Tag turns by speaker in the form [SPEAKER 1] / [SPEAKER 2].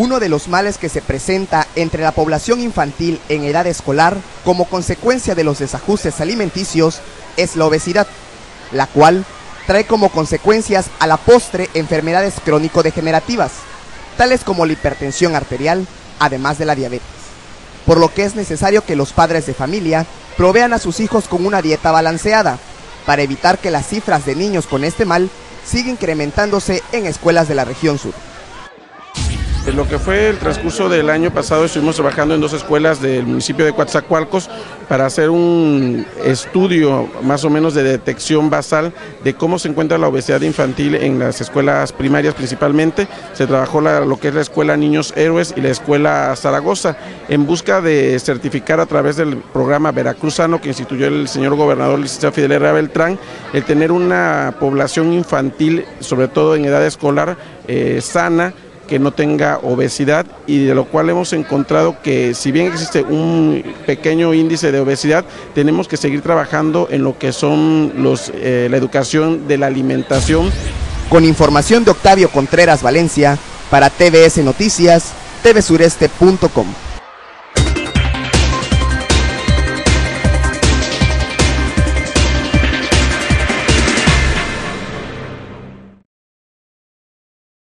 [SPEAKER 1] Uno de los males que se presenta entre la población infantil en edad escolar como consecuencia de los desajustes alimenticios es la obesidad, la cual trae como consecuencias a la postre enfermedades crónico-degenerativas, tales como la hipertensión arterial, además de la diabetes. Por lo que es necesario que los padres de familia provean a sus hijos con una dieta balanceada, para evitar que las cifras de niños con este mal sigan incrementándose en escuelas de la región sur.
[SPEAKER 2] En lo que fue el transcurso del año pasado estuvimos trabajando en 2 escuelas del municipio de Coatzacoalcos para hacer un estudio más o menos de detección basal de cómo se encuentra la obesidad infantil en las escuelas primarias principalmente. Se trabajó lo que es la escuela Niños Héroes y la escuela Zaragoza en busca de certificar a través del programa Veracruzano que instituyó el señor gobernador licenciado Fidel Herrera Beltrán, el tener una población infantil, sobre todo en edad escolar, sana, que no tenga obesidad, y de lo cual hemos encontrado que si bien existe un pequeño índice de obesidad, tenemos que seguir trabajando en lo que son la educación de la alimentación.
[SPEAKER 1] Con información de Octavio Contreras Valencia, para TVS Noticias, tvsureste.com.